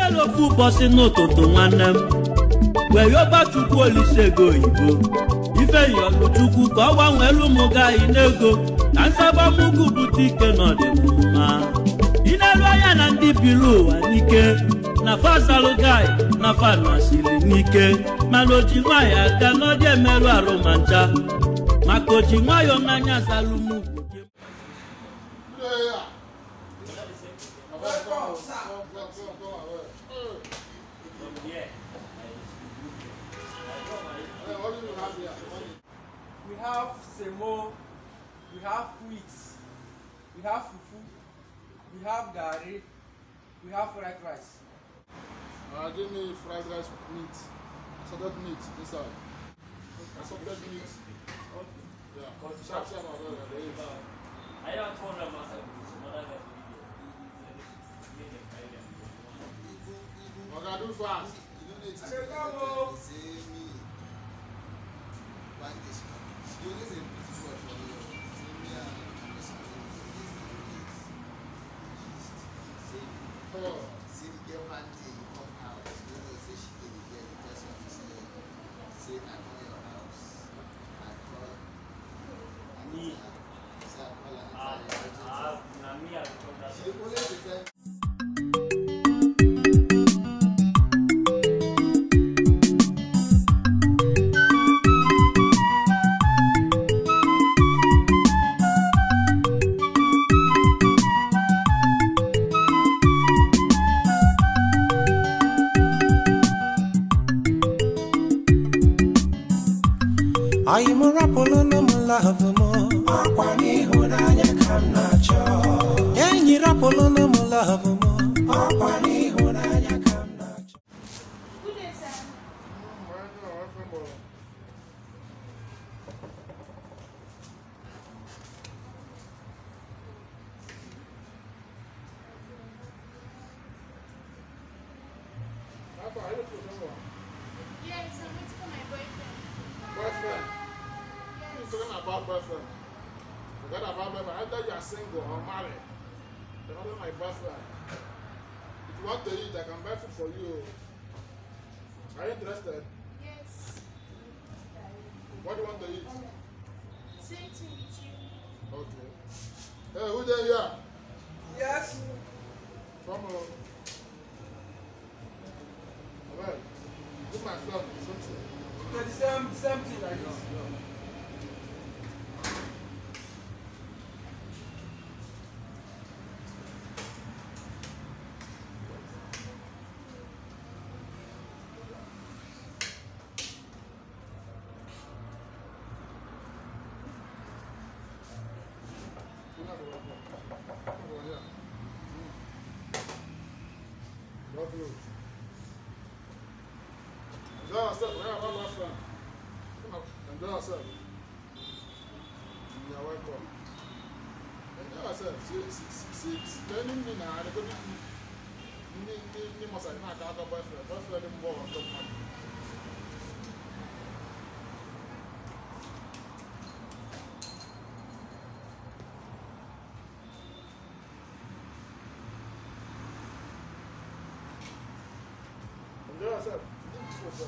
Inelo football si n'ụtụtụ nwanne m. Wee yoba Chukwu Olise ego oyibo. Ife yọlụ Chukwu ka ọ gbanweelu ụmụ gị n'ego. Ka nsaba mugu butike n'ọdịmma. Inelu anya na ndị biri ụwa n'ike. Na fasalụ gai na fanasili n'ike. Mana oji nwayọ aka n'ọdị emerụ arụ ma ncha. Maka oji nwayọ n'anya salụ mugu. We have semo, we have wheat, we have fufu, we have gari, we have fried rice. Give me fried rice with meat, salted meat inside. Salted meat. Yeah, sharp. I don't want to myself. Okay, do fast. You don't need to say me. Like this. You only say beautiful for me. See me and see the girl one day you come out. You know, say she did it there. The person to say I know your house. I call. Me. Say I call and Me, I come down. she only pretend. I'm a rapper no love more. Akwani hunanya kamnacho. Yenyi rapper no love more. Akwani hunanya kamnacho. Good day, sir. Yes, I'm waiting for my boyfriend. Boyfriend. Yes. You're talking about boyfriend. Forget about boyfriend. Either you are single or married. You're not my boyfriend. If you want to eat, I can buy food for you. Are you interested? Yes. What do you want to eat? Same thing with you. Okay. Hey, who there here? Yes. Come on. Alright. Give my friend something. The same thing like this. Enjoy yourself. We have one last friend. Enjoy yourself. You are welcome. Enjoy yourself. See, spending me now. I don't need must have not got a boyfriend. Boyfriend more on top money. Enjoy yourself. Enjoy yourself.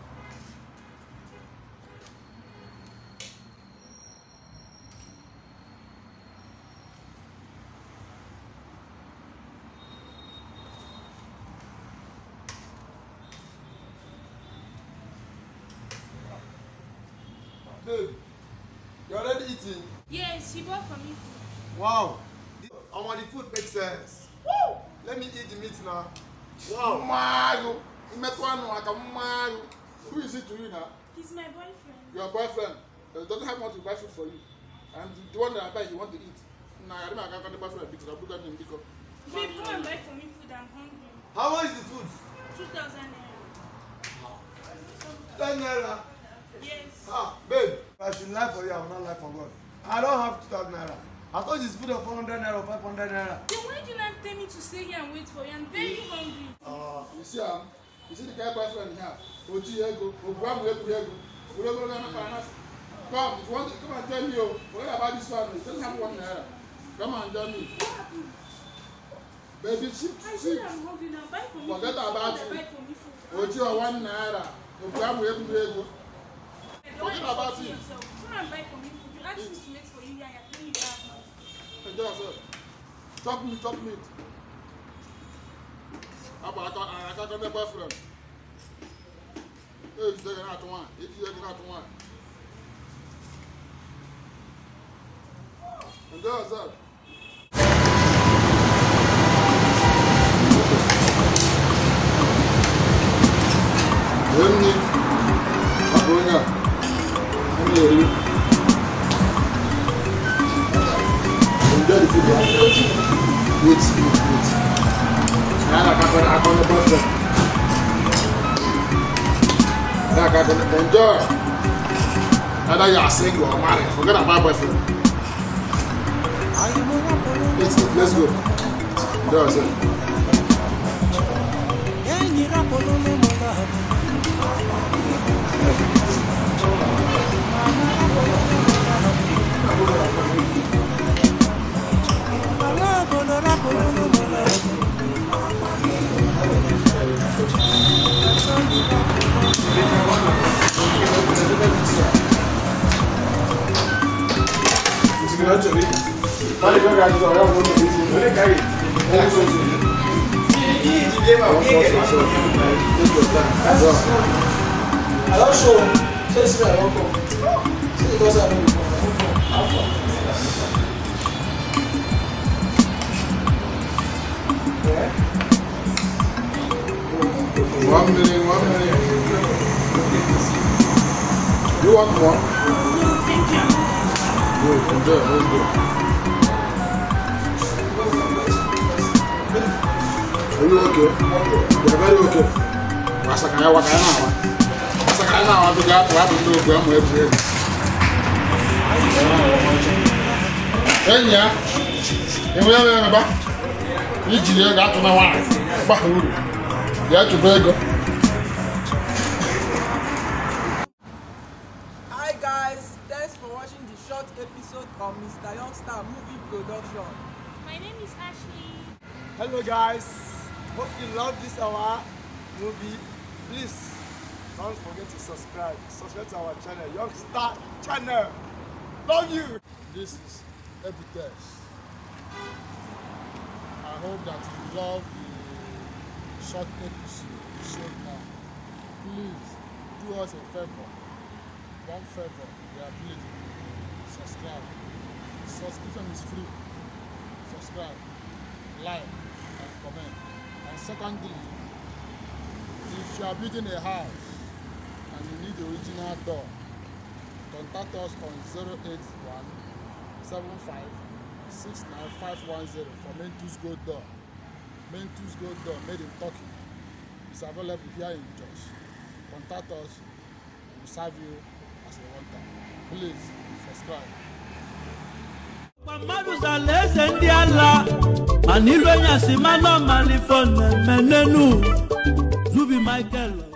Babe, you already eating? Yes, she bought for me food. Wow. I want the food makes sense. Woo! Let me eat the meat now. Wow. Mario. Who is it to you now? He's my boyfriend. Your boyfriend. Doesn't have money to buy food for you. And the one that I buy, you want to eat. Nah, I don't know. I can't buy food because I put that in because. Babe, come and buy for me food. I'm hungry. How much is the food? 2,000 naira. 10 naira. Yes. Ah, babe, I should lie for you, I will not lie for God. I don't have 2,000 naira. I thought it's food of 400 naira or 500 naira. Then why did you not tell me to stay here and wait for you? I'm very hungry. You see the guy boyfriend here. Oji ego, Oguamu ego. Come, if you want to come and tell me, forget about this one. It doesn't have 1 naira. Come and tell me. Baby, cheap. I said I'm hungry now. Buy for me. Forget food. about Buy it. for me food. Oji or 1 naira. If you have ego. Forget about it. Come and buy for me food. You asked me to wait for you here. You're playing with that. Enjoy yourself. Chop meat. I can't get boyfriend. Hey, it's taking out one. It's taking out one. Enjoy yourself. Enjoy the food. Wait. Enjoy. Either you are single or married. Forget about boyfriend. Let's go. Enjoy yourself. One minute. You want more? Good, enjoy, let's go. Are you okay? You're very okay. Masakaya now, to get to have to do Graham every day. You will remember? You got to my wife. You have to beg. Hi guys, thanks for watching the short episode of Mr. Youngstar Movie Production. My name is Ashley. Hello guys, hope you love this our movie. Please don't forget to subscribe to our channel, Youngstar channel. Love you. This is Epitaph. I hope that you love the short episode now. Please do us a favor. One favor, we are pleasing. Subscribe. Subscription is free. Subscribe, like, and comment. And secondly, if you are building a house and you need the original door, contact us on 081 75 69510 for Main Tools Gold Door. Main Tools Gold Door made in Turkey. It's available here in Jos. Contact us, we will serve you as a one-time. Please subscribe. Mmadụ zalaeze ndị ala ma n'ilu enye si manọ malifon menenu Zubi Michael